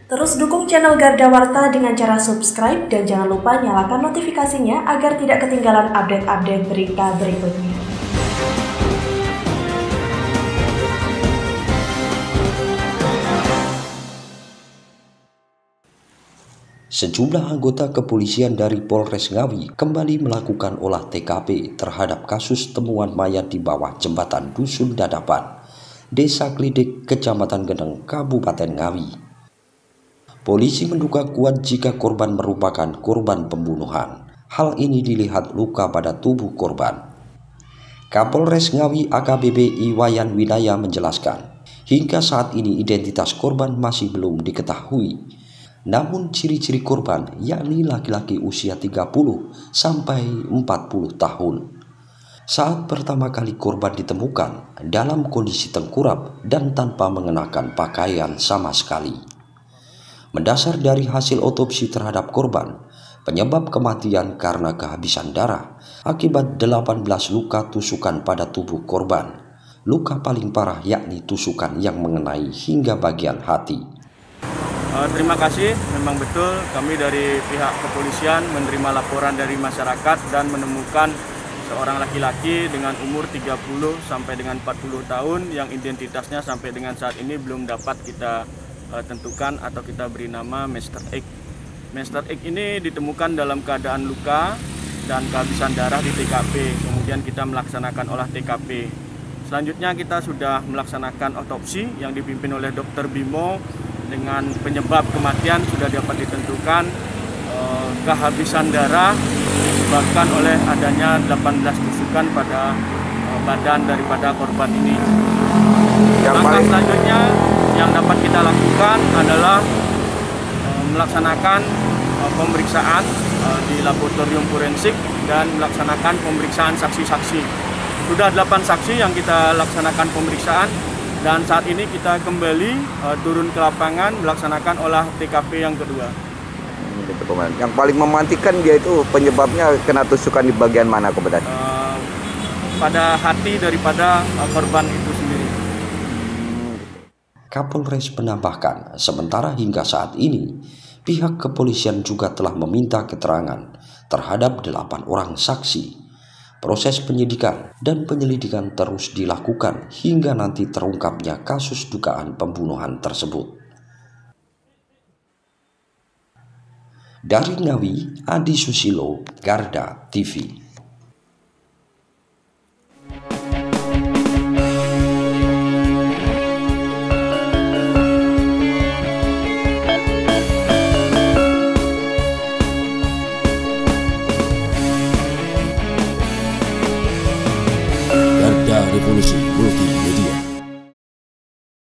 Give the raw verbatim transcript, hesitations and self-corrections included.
Terus dukung channel Garda Warta dengan cara subscribe dan jangan lupa nyalakan notifikasinya agar tidak ketinggalan update-update berita berikutnya. Sejumlah anggota kepolisian dari Polres Ngawi kembali melakukan olah T K P terhadap kasus temuan mayat di bawah jembatan Dusun Dadapan, Desa Klidik, Kecamatan Geneng, Kabupaten Ngawi. Polisi menduga kuat jika korban merupakan korban pembunuhan. Hal ini dilihat luka pada tubuh korban. Kapolres Ngawi A K B P Iwayan Winaya menjelaskan, hingga saat ini identitas korban masih belum diketahui. Namun ciri-ciri korban yakni laki-laki usia tiga puluh sampai empat puluh tahun. Saat pertama kali korban ditemukan dalam kondisi tengkurap dan tanpa mengenakan pakaian sama sekali. Mendasar dari hasil otopsi terhadap korban, penyebab kematian karena kehabisan darah akibat delapan belas luka tusukan pada tubuh korban. Luka paling parah yakni tusukan yang mengenai hingga bagian hati. Uh, terima kasih, memang betul kami dari pihak kepolisian menerima laporan dari masyarakat dan menemukan seorang laki-laki dengan umur tiga puluh sampai dengan empat puluh tahun yang identitasnya sampai dengan saat ini belum dapat kita uh, tentukan atau kita beri nama Mister X. Mister X ini ditemukan dalam keadaan luka dan kehabisan darah di T K P. Kemudian kita melaksanakan olah T K P. Selanjutnya kita sudah melaksanakan otopsi yang dipimpin oleh Dokter Bimo. Dengan penyebab kematian sudah dapat ditentukan eh, kehabisan darah disebabkan oleh adanya delapan belas tusukan pada eh, badan daripada korban ini. Langkah selanjutnya yang dapat kita lakukan adalah eh, melaksanakan eh, pemeriksaan eh, di laboratorium forensik dan melaksanakan pemeriksaan saksi-saksi. Sudah delapan saksi yang kita laksanakan pemeriksaan. Dan saat ini kita kembali uh, turun ke lapangan melaksanakan olah T K P yang kedua. Yang paling memantikan dia itu penyebabnya kena tusukan di bagian mana kebetulan? Uh, pada hati daripada uh, korban itu sendiri. Kapolres menambahkan, sementara hingga saat ini pihak kepolisian juga telah meminta keterangan terhadap delapan orang saksi. Proses penyidikan dan penyelidikan terus dilakukan hingga nanti terungkapnya kasus dugaan pembunuhan tersebut. Dari Ngawi, Adi Susilo, Garda T V. Revolusi Multimedia.